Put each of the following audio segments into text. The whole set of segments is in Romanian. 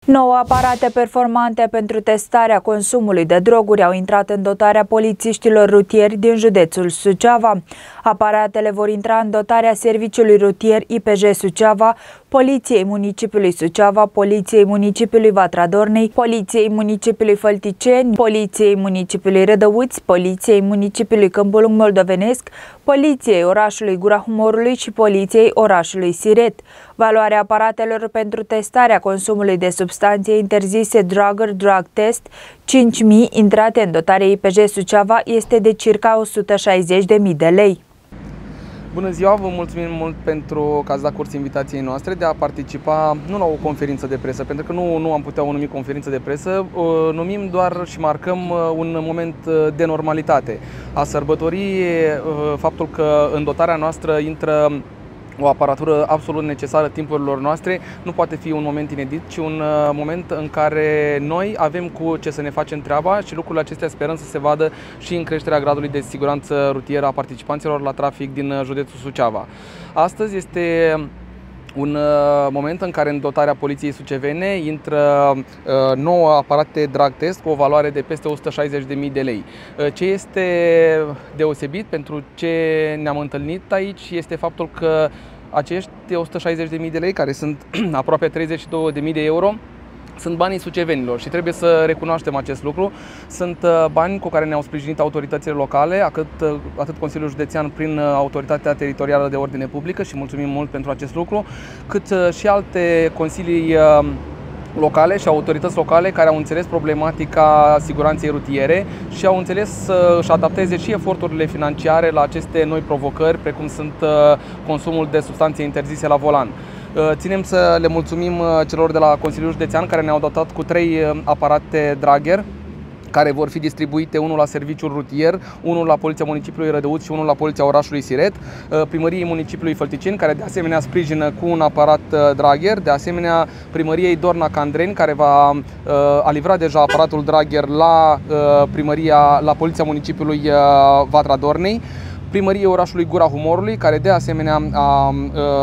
9 aparate performante pentru testarea consumului de droguri au intrat în dotarea polițiștilor rutieri din județul Suceava. Aparatele vor intra în dotarea Serviciului Rutier IPJ Suceava, Poliției Municipiului Suceava, Poliției Municipiului Vatra Dornei, Poliției Municipiului Fălticeni, Poliției Municipiului Rădăuți, Poliției Municipiului Câmpul Lung Moldovenesc, Poliției orașului Gura Humorului și Poliției orașului Siret. Valoarea aparatelor pentru testarea consumului de substanțe interzise Drugger Drug Test 5.000 intrate în dotare IPJ Suceava este de circa 160.000 de lei. Bună ziua, vă mulțumim mult pentru că ați dat curs invitației noastre de a participa nu la o conferință de presă, pentru că nu am putea o numi conferință de presă, o numim doar și marcăm un moment de normalitate. A sărbători faptul că în dotarea noastră intră o aparatură absolut necesară timpurilor noastre, nu poate fi un moment inedit, ci un moment în care noi avem cu ce să ne facem treaba și lucrurile acestea sperăm să se vadă și în creșterea gradului de siguranță rutieră a participanților la trafic din județul Suceava. Astăzi este un moment în care în dotarea poliției sucevene intră 9 aparate drug test cu o valoare de peste 160.000 de lei. Ce este deosebit, pentru ce ne-am întâlnit aici, este faptul că acești 160.000 de lei, care sunt aproape 32.000 de euro, sunt banii sucevenilor și trebuie să recunoaștem acest lucru. Sunt bani cu care ne-au sprijinit autoritățile locale, atât Consiliul Județean prin Autoritatea Teritorială de Ordine Publică și mulțumim mult pentru acest lucru, cât și alte consilii locale și autorități locale care au înțeles problematica siguranței rutiere și au înțeles să își adapteze și eforturile financiare la aceste noi provocări, precum sunt consumul de substanțe interzise la volan. Ținem să le mulțumim celor de la Consiliul Județean care ne-au dotat cu 3 aparate Drugger, care vor fi distribuite, unul la Serviciul Rutier, unul la Poliția Municipiului Rădăuți și unul la Poliția orașului Siret, Primăriei Municipiului Fălticeni, care de asemenea sprijină cu un aparat Drugger, de asemenea Primăriei Dorna-Candreni, care a livrat deja aparatul Drugger la Poliția Municipiului Vatra Dornei, Primăriei orașului Gura Humorului, care de asemenea a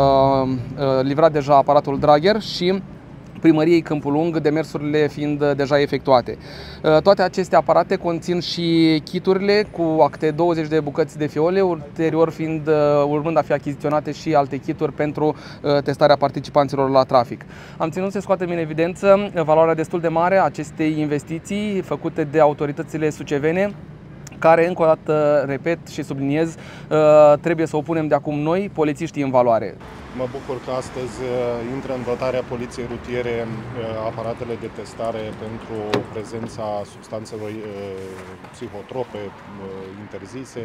livrat deja aparatul Drugger, și Primăriei Câmpul Lung, demersurile fiind deja efectuate. Toate aceste aparate conțin și kiturile cu acte 20 de bucăți de fiole, ulterior urmând a fi achiziționate și alte kituri pentru testarea participanților la trafic. Am ținut să scoatem în evidență valoarea destul de mare a acestei investiții făcute de autoritățile sucevene, care, încă o dată, repet și subliniez, trebuie să o punem de acum noi, polițiștii, în valoare. Mă bucur că astăzi intră în dotarea poliției rutiere aparatele de testare pentru prezența substanțelor psihotrope interzise.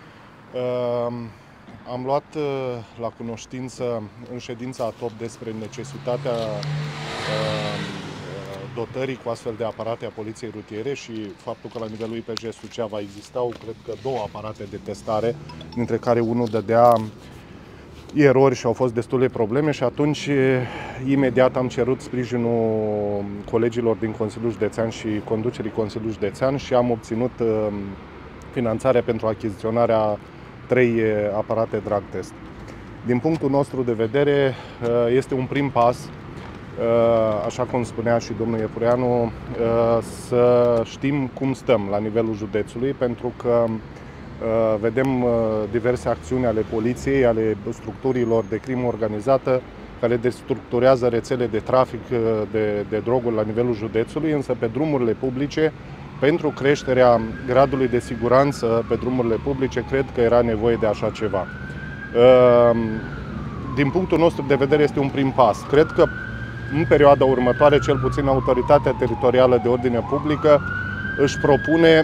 Am luat la cunoștință în ședința top despre necesitatea dotării cu astfel de aparate a poliției rutiere și faptul că la nivelul IPJ Suceava existau, cred că, 2 aparate de testare, dintre care unul dădea erori și au fost destule probleme, și atunci imediat am cerut sprijinul colegilor din Consiliul Județean și conducerii Consiliului Județean și am obținut finanțarea pentru achiziționarea 3 aparate drug test. Din punctul nostru de vedere, este un prim pas, așa cum spunea și domnul Iepureanu, să știm cum stăm la nivelul județului, pentru că vedem diverse acțiuni ale poliției, ale structurilor de crimă organizată, care destructurează rețele de trafic de droguri la nivelul județului, însă pe drumurile publice, pentru creșterea gradului de siguranță pe drumurile publice, cred că era nevoie de așa ceva. Din punctul nostru de vedere, este un prim pas. Cred că în perioada următoare, cel puțin Autoritatea Teritorială de Ordine Publică își propune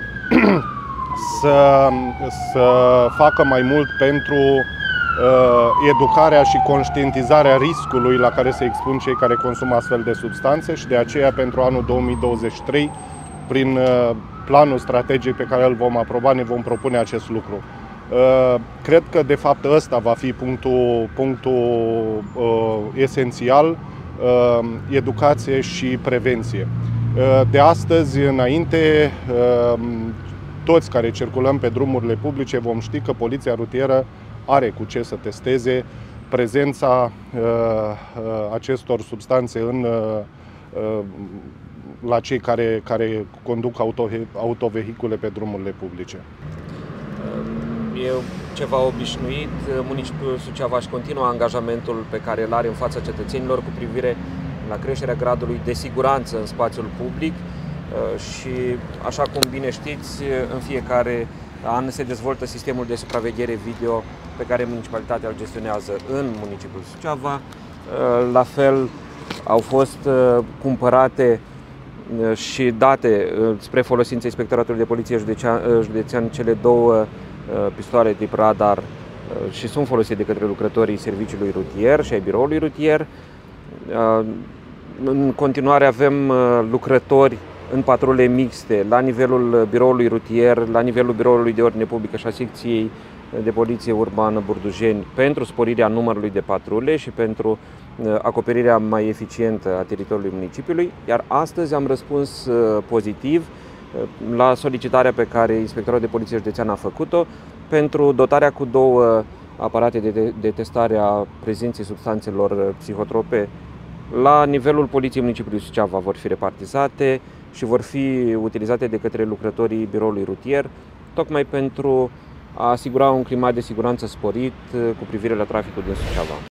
să facă mai mult pentru educarea și conștientizarea riscului la care se expun cei care consumă astfel de substanțe, și de aceea pentru anul 2023, prin planul strategic pe care îl vom aproba, ne vom propune acest lucru. Cred că de fapt ăsta va fi punctul esențial: educație și prevenție. De astăzi înainte, toți care circulăm pe drumurile publice vom ști că poliția rutieră are cu ce să testeze prezența acestor substanțe la cei care conduc autovehicule pe drumurile publice. E ceva obișnuit. Municipiul Suceava își continuă angajamentul pe care îl are în fața cetățenilor cu privire la creșterea gradului de siguranță în spațiul public și, așa cum bine știți, în fiecare an se dezvoltă sistemul de supraveghere video pe care municipalitatea îl gestionează în municipiul Suceava. La fel au fost cumpărate și date spre folosința Inspectoratului de Poliție Județean cele două pistoale tip radar și sunt folosite de către lucrătorii serviciului rutier și ai biroului rutier. În continuare avem lucrători în patrule mixte la nivelul biroului rutier, la nivelul biroului de ordine publică și a secției de poliție urbană Burdujeni pentru sporirea numărului de patrule și pentru acoperirea mai eficientă a teritoriului municipiului, iar astăzi am răspuns pozitiv la solicitarea pe care Inspectoratul de Poliție Județean a făcut-o pentru dotarea cu două aparate de testare a prezenței substanțelor psihotrope. La nivelul Poliției Municipiului Suceava vor fi repartizate și vor fi utilizate de către lucrătorii biroului rutier, tocmai pentru a asigura un climat de siguranță sporit cu privire la traficul din Suceava.